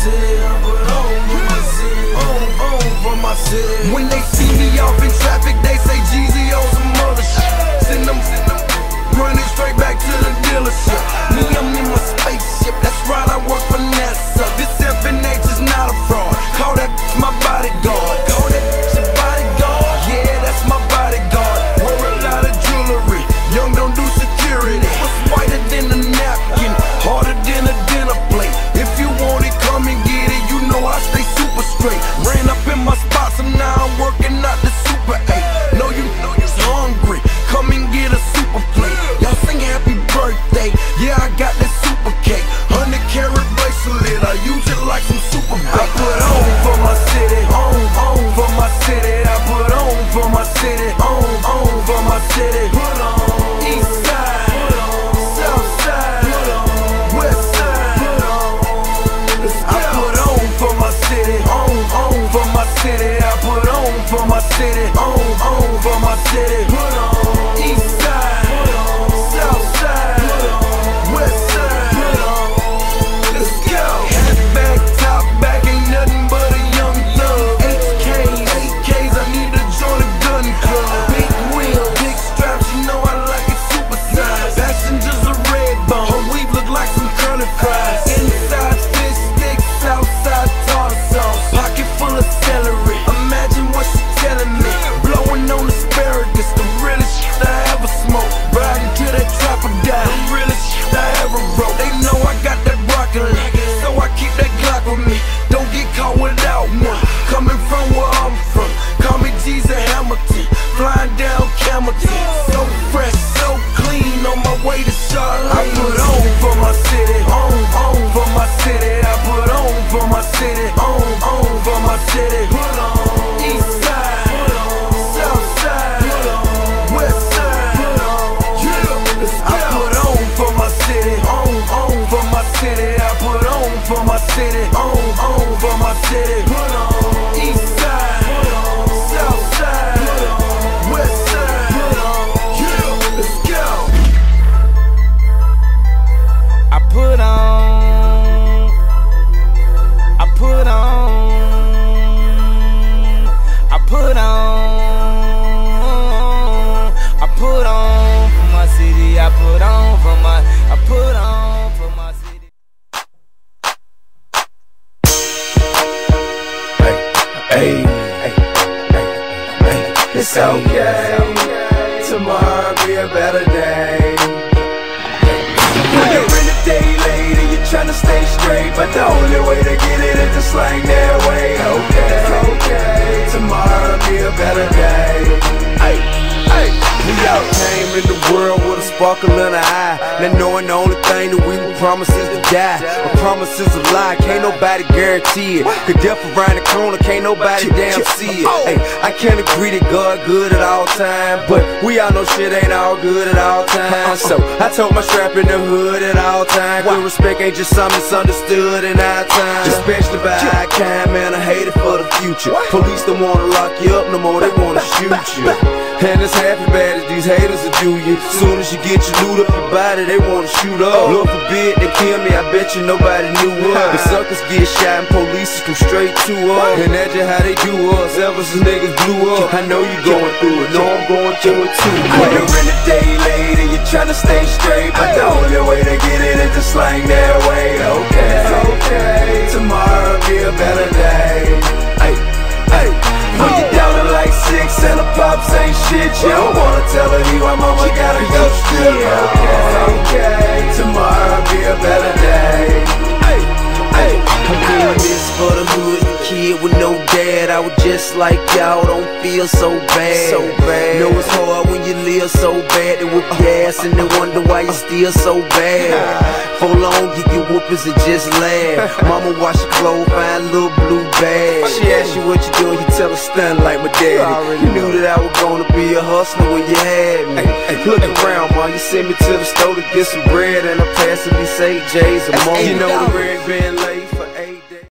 city, I put on for my city, on for my city. When they see me off in traffic, they say Jeezy on some other shit. Send them, running straight back to the dealership. Me, I'm in my spaceship, that's right, I work for NASA. This FNH is not a fraud, call that my bodyguard. Call that your bodyguard, yeah, that's my bodyguard. Wear a lot of jewelry, young don't do security. What's whiter than a napkin, harder than a dinner plate. If you want it, come and get it, you know I stay super straight. Ran up in my spots and now I'm working out the Super 8. Know you're hungry, come and get a super plate. Y'all sing happy birthday, yeah I got that super cake. 100 carat bracelet, I use it like some super bait. I put on for my city, on for my city. I put on for my city, on for my city. Put on east side, south side, west side. I put on for my city, on for my city. I put on for my city, on for my city. Put on east side, south side, west side. Let's go. Hat back, top back, ain't nothing but a young thug. AKs, I need to join a gun club. Big wheel, big straps, you know I like it super size. Passengers are red bone, her weave look like some curly fries. Inside fish sticks, outside tartar sauce. Pocket full of celery, imagine what she's telling me. Blowing on asparagus, the realest shit I ever smoked. Riding to that trapper guy, the realest shit I ever wrote. They know I got that broccoli, so I keep that Glock with me. Don't get caught without one. Coming from where I'm from, call me Jesus Hamilton. Flying down Camelton, so fresh, so clean, on my way to Charlotte. I put on for my city, on for my city. I put on for my city, on for my city. Put on east side, south side, west side. I put on for my city, on for my city. I put on for my city, on for my city. Put on east side, south side, west side. Let's go. I put on I put on for my city. I put on for my city. Hey, it's okay. Tomorrow be a better day. When you're in a day late and you're trying to stay straight, but the only way to get it is to slang their way. Okay, tomorrow be a better day. We all came in the world with a sparkle in our eye, not knowing the only thing that we would promise is to die. A promise is a lie, can't nobody guarantee it. Cause death around the corner, can't nobody damn see it. Hey, I can't agree that God good at all times, but we all know shit ain't all good at all times. So I told my strap in the hood at all times, good respect ain't just something misunderstood in our time. Especially by our kind, man, I hate it for the future. Police don't wanna lock you up no more, they wanna shoot you. And it's half as bad as these haters will do you. Soon as you get your loot up your body, they wanna shoot up. Lord forbid they kill me, I bet you nobody knew us. The suckers get shot and police come straight to us. And that's just how they do us, ever since niggas blew up. I know you going through it, know I'm going through it too. When you're in the day late and you're trying to stay straight, but the only way to get it is to slang their way. Okay, tomorrow be a better day. When you down to like 6 and the pops ain't shit, you don't wanna tell her you my mama gotta go still. Okay, tomorrow be a better day. I'm doing this for the hood, the kid with no dad. I was just like y'all, don't feel so bad. Know it's hard when you live so bad. They whip your ass and they wonder why you still so bad. For long you get whoopers and just laugh. Mama wash your clothes, find a little blue bag. She ask you what you doing, you tell her stun like my daddy. You knew that I was gonna be a hustler when you had me. Look around, ma, you sent me to the store to get some bread, and I passively say J's a moment. You know the red band like